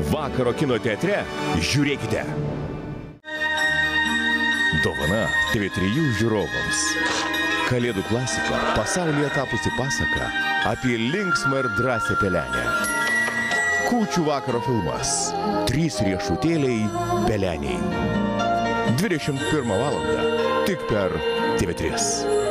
Vakaro kino teatre žiūrėkite. Dovana TV3 žiūrovams. Kalėdų klasika, pasaulyje tapusi pasaka apie linksmą ir drąsią pelenę. Kūčių vakaro filmas 3 riešutėliai peleniai. 21 valandą tik per TV3.